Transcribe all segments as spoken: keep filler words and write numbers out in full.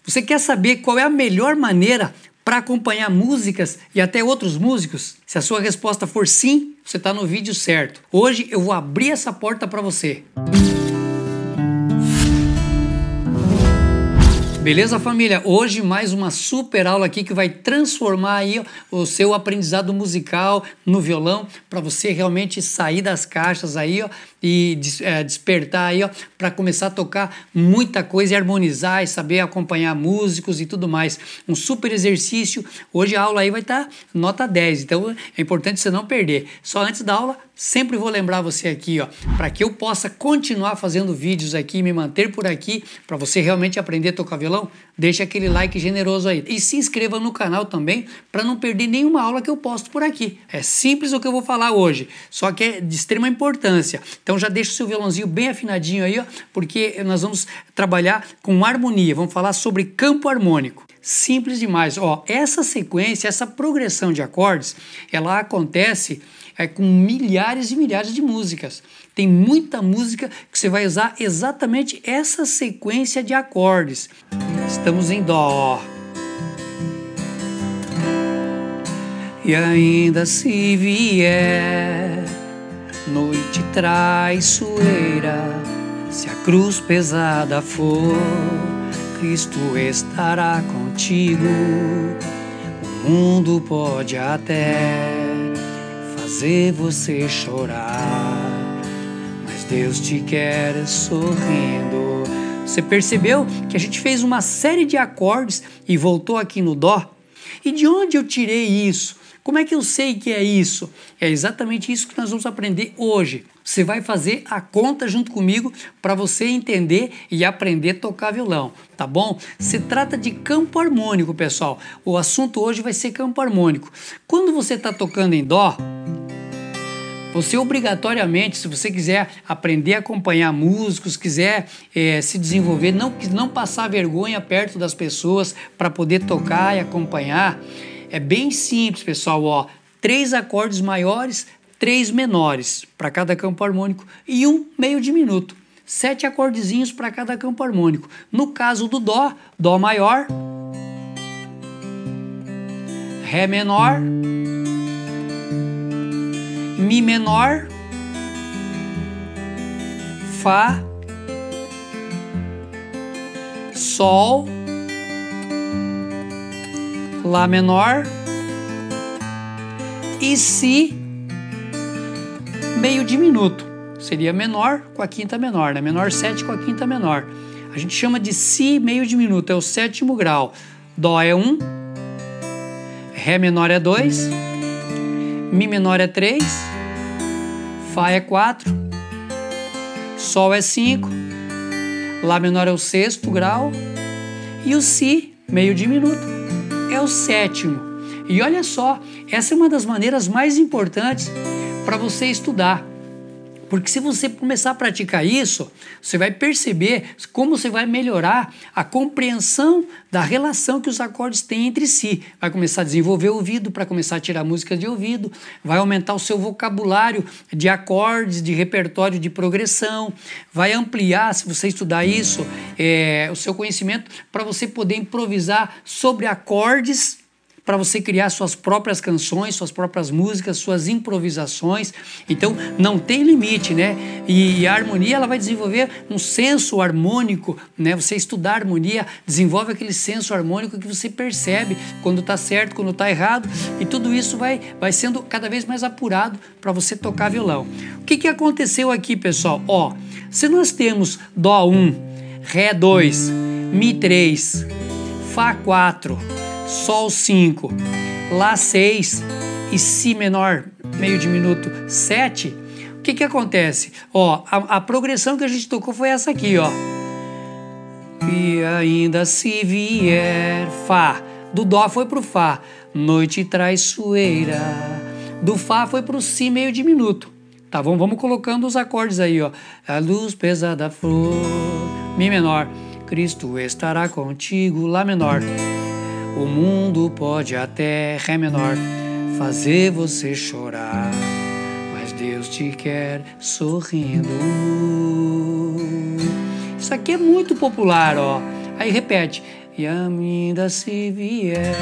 Você quer saber qual é a melhor maneira para acompanhar músicas e até outros músicos? Se a sua resposta for sim, você está no vídeo certo. Hoje eu vou abrir essa porta para você. Beleza, família? Hoje mais uma super aula aqui que vai transformar aí ó, o seu aprendizado musical no violão para você realmente sair das caixas aí ó, e des é, despertar aí ó, para começar a tocar muita coisa e harmonizar e saber acompanhar músicos e tudo mais. Um super exercício. Hoje a aula aí vai estar tá nota dez, então é importante você não perder. Só antes da aula, sempre vou lembrar você aqui, ó, para que eu possa continuar fazendo vídeos aqui e me manter por aqui, para você realmente aprender a tocar violão, deixa aquele like generoso aí. E se inscreva no canal também, para não perder nenhuma aula que eu posto por aqui. É simples o que eu vou falar hoje, só que é de extrema importância. Então já deixa o seu violãozinho bem afinadinho aí, ó, porque nós vamos trabalhar com harmonia, vamos falar sobre campo harmônico. Simples demais, ó, essa sequência, essa progressão de acordes, ela acontece é, com milhares e milhares de músicas. Tem muita música que você vai usar exatamente essa sequência de acordes. Estamos em Dó. E ainda se vier noite traiçoeira, se a cruz pesada for, Cristo estará contigo. O mundo pode até fazer você chorar, mas Deus te quer sorrindo. Você percebeu que a gente fez uma série de acordes e voltou aqui no Dó? E de onde eu tirei isso? Como é que eu sei que é isso? É exatamente isso que nós vamos aprender hoje. Você vai fazer a conta junto comigo para você entender e aprender a tocar violão, tá bom? Se trata de campo harmônico, pessoal. O assunto hoje vai ser campo harmônico. Quando você está tocando em Dó, você obrigatoriamente, se você quiser aprender a acompanhar músicos, quiser é, se desenvolver, não, não passar vergonha perto das pessoas para poder tocar e acompanhar, é bem simples, pessoal, ó, três acordes maiores, três menores para cada campo harmônico e um meio diminuto. Sete acordezinhos para cada campo harmônico. No caso do Dó, Dó maior, Ré menor, Mi menor, Fá, Sol, Lá menor e Si meio diminuto. Seria menor com a quinta menor, né? Menor sete com a quinta menor. A gente chama de Si meio diminuto, é o sétimo grau. Dó é um, Ré menor é dois, Mi menor é três, Fá é quatro, Sol é cinco, Lá menor é o sexto grau e o Si meio diminuto é o sétimo. E olha só, essa é uma das maneiras mais importantes para você estudar. Porque se você começar a praticar isso, você vai perceber como você vai melhorar a compreensão da relação que os acordes têm entre si. Vai começar a desenvolver o ouvido para começar a tirar música de ouvido, vai aumentar o seu vocabulário de acordes, de repertório de progressão, vai ampliar, se você estudar isso, é, o seu conhecimento para você poder improvisar sobre acordes, para você criar suas próprias canções, suas próprias músicas, suas improvisações. Então não tem limite, né? E a harmonia ela vai desenvolver um senso harmônico, né? Você estudar harmonia desenvolve aquele senso harmônico que você percebe quando está certo, quando está errado, e tudo isso vai, vai sendo cada vez mais apurado para você tocar violão. O que, que aconteceu aqui, pessoal? Ó, se nós temos Dó um, Ré dois, Mi três, Fá quatro, Sol cinco, Lá seis e Si menor, meio diminuto, sete, o que que acontece? Ó, a, a progressão que a gente tocou foi essa aqui, ó. E ainda se vier, Fá. Do Dó foi pro Fá, noite traiçoeira. Do Fá foi pro Si meio diminuto. Tá, vamos, vamos colocando os acordes aí, ó. A luz pesada flor, Mi menor, Cristo estará contigo, Lá menor. O mundo pode até, Ré menor, fazer você chorar, mas Deus te quer sorrindo. Isso aqui é muito popular, ó. Aí repete, e ainda se vier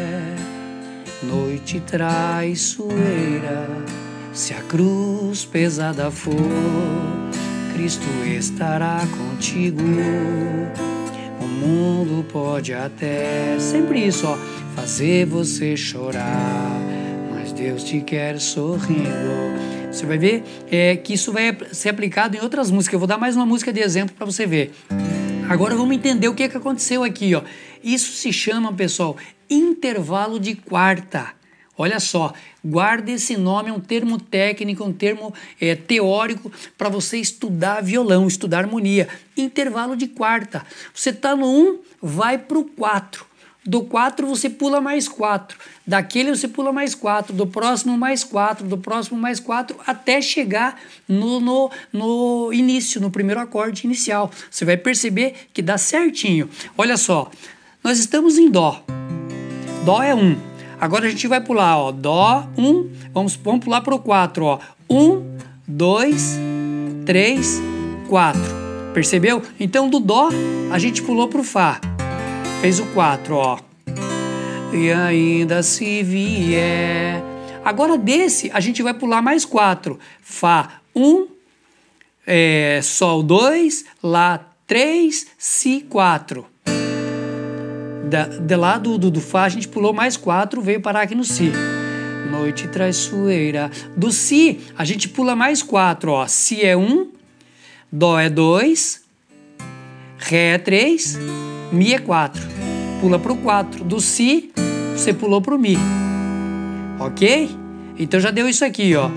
noite traiçoeira, se a cruz pesada for, Cristo estará contigo. O mundo pode até, sempre isso, ó, fazer você chorar, mas Deus te quer sorrindo. Você vai ver é, que isso vai ser aplicado em outras músicas. Eu vou dar mais uma música de exemplo para você ver. Agora vamos entender o que, que aconteceu aqui, ó. Isso se chama, pessoal, intervalo de quarta. Olha só, guarda esse nome, é um termo técnico, um termo é, teórico para você estudar violão, estudar harmonia. Intervalo de quarta. Você está no um, vai para o quatro. Do quatro você pula mais quatro. Daquele você pula mais quatro. Do próximo mais quatro. Do próximo mais quatro. Até chegar no, no, no início, no primeiro acorde inicial. Você vai perceber que dá certinho. Olha só, nós estamos em Dó. Dó é um. Agora a gente vai pular, ó. Dó, um. Vamos, vamos pular para o quatro, ó. um, dois, três, quatro. Percebeu? Então do Dó a gente pulou para o Fá. Fez o quatro, ó. E ainda se vier. Agora desse, a gente vai pular mais quatro. Fá, um. É, Sol, dois. Lá, três. Si, quatro. Da, de lá do, do, do Fá, a gente pulou mais quatro. Veio parar aqui no Si. Noite traiçoeira. Do Si, a gente pula mais quatro, ó. Si é um. Dó é dois. Ré é três. Mi é quatro. Pula para o quatro. Do Si, você pulou para o Mi. Ok? Então já deu isso aqui, ó.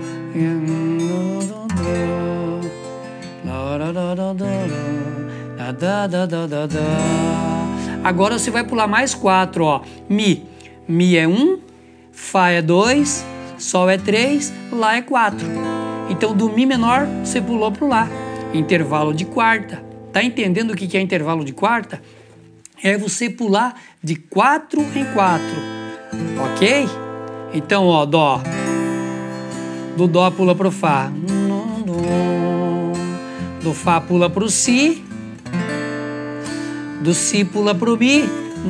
Agora você vai pular mais quatro, ó. Mi. Mi é um. Fá é dois. Sol é três. Lá é quatro. Então do Mi menor, você pulou para o Lá. Intervalo de quarta. Tá entendendo o que é intervalo de quarta? É você pular de quatro em quatro, ok? Então, ó, Dó. Do Dó pula pro Fá. Do Fá pula pro Si. Do Si pula pro Mi.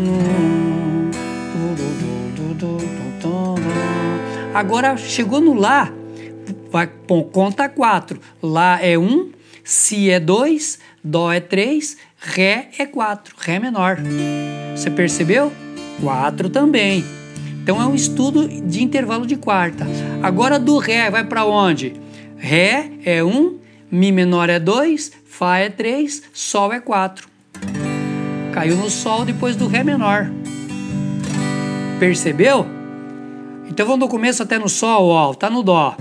Agora, chegou no Lá, vai, bom, conta quatro. Lá é um, Si é dois, Dó é três, Ré é quatro, Ré menor. Você percebeu? quatro também. Então é um estudo de intervalo de quarta. Agora do Ré vai para onde? Ré é um, Mi menor é dois, Fá é três, Sol é quatro. Caiu no Sol depois do Ré menor. Percebeu? Então vamos do começo até no Sol, ó, tá no Dó.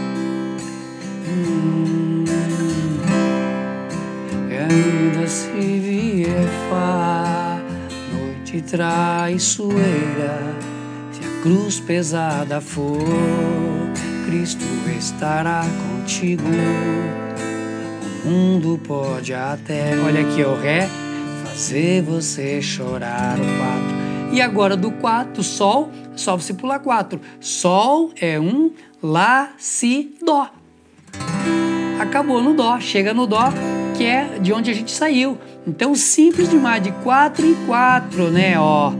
Ainda se vier Fá, noite traiçoeira, se a cruz pesada for, Cristo estará contigo. O mundo pode até, olha aqui, o Ré, fazer você chorar, o quatro. E agora do quatro, Sol, só você pular quatro. Sol é um, Lá, Si, Dó. Acabou no Dó, chega no Dó, que é de onde a gente saiu. Então, simples demais, de quatro em quatro, né, ó.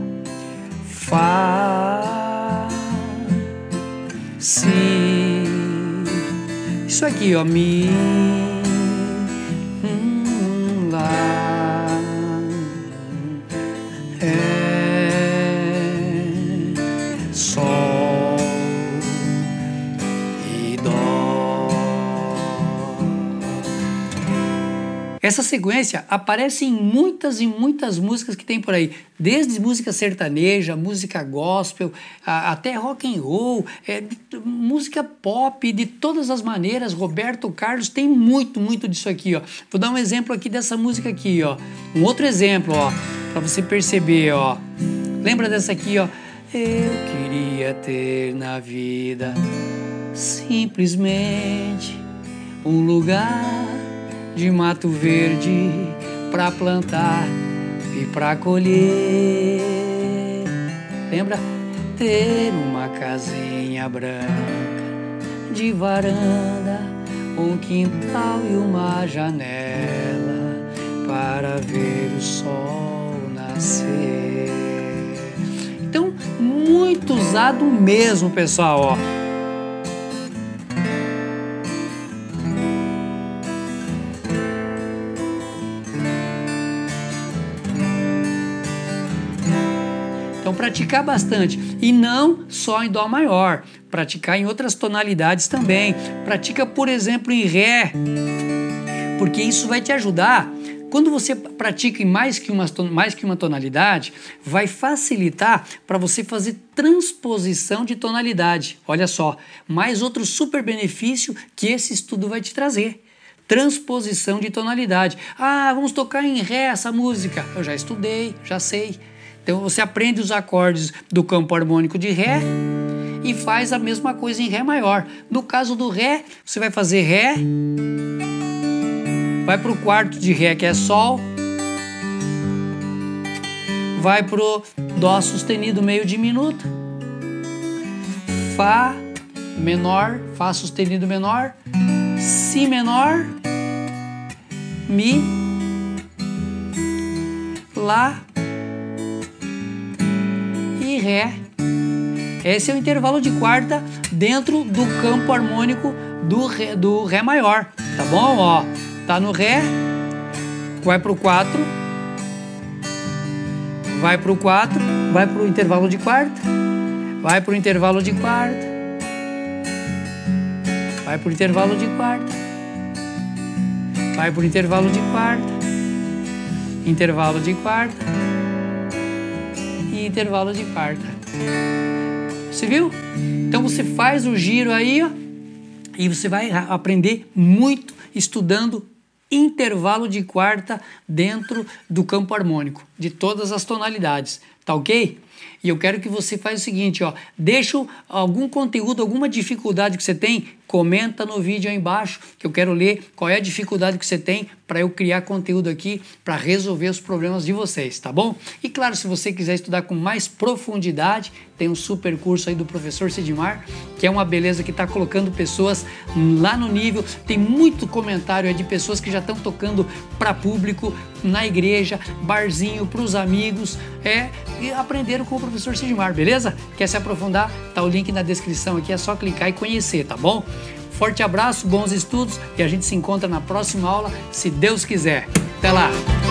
Fá, Si. Isso aqui, ó, Mi, hum, Lá, Ré, Sol e Dó. Essa sequência aparece em muitas e muitas músicas que tem por aí, desde música sertaneja, música gospel, a, até rock and roll, é, de, música pop, de todas as maneiras. Roberto Carlos tem muito, muito disso aqui, ó. Vou dar um exemplo aqui dessa música aqui, ó. Um outro exemplo, ó, para você perceber, ó. Lembra dessa aqui, ó? Eu queria ter na vida simplesmente um lugar de mato verde pra plantar e pra colher. Lembra? Ter uma casinha branca de varanda, um quintal e uma janela para ver o sol nascer. nascer. Então, muito usado mesmo, pessoal, ó. Então, praticar bastante. E não só em Dó maior. Praticar em outras tonalidades também. Pratica, por exemplo, em Ré. Porque isso vai te ajudar. Quando você pratica em mais que uma, mais que uma tonalidade, vai facilitar para você fazer transposição de tonalidade. Olha só, mais outro super benefício que esse estudo vai te trazer. Transposição de tonalidade. Ah, vamos tocar em Ré essa música. Eu já estudei, já sei. Então você aprende os acordes do campo harmônico de Ré e faz a mesma coisa em Ré maior. No caso do Ré, você vai fazer Ré, vai para o quarto de Ré, que é Sol, vai para o Dó sustenido meio diminuto, Fá menor, Fá sustenido menor, Si menor, Mi, Lá e Ré. Esse é o intervalo de quarta dentro do campo harmônico do Ré, do Ré maior, tá bom? Ó, tá no Ré, vai pro quatro, vai pro quatro, vai pro intervalo de quarta, vai pro intervalo de quarta, vai pro intervalo de quarta, vai pro intervalo de quarta, intervalo de quarta e intervalo de quarta. Você viu? Então você faz o giro aí, ó, e você vai aprender muito estudando intervalo de quarta dentro do campo harmônico, de todas as tonalidades, tá ok? E eu quero que você faça o seguinte, ó, deixa algum conteúdo, alguma dificuldade que você tem, comenta no vídeo aí embaixo, que eu quero ler qual é a dificuldade que você tem para eu criar conteúdo aqui para resolver os problemas de vocês, tá bom? E claro, se você quiser estudar com mais profundidade, tem um super curso aí do professor Sidmar, que é uma beleza que está colocando pessoas lá no nível, tem muito comentário aí de pessoas que já estão tocando para público, na igreja, barzinho, para os amigos, é, e aprenderam com o professor Sidmar, beleza? Quer se aprofundar? Tá o link na descrição aqui, é só clicar e conhecer, tá bom? Forte abraço, bons estudos e a gente se encontra na próxima aula, se Deus quiser. Até lá!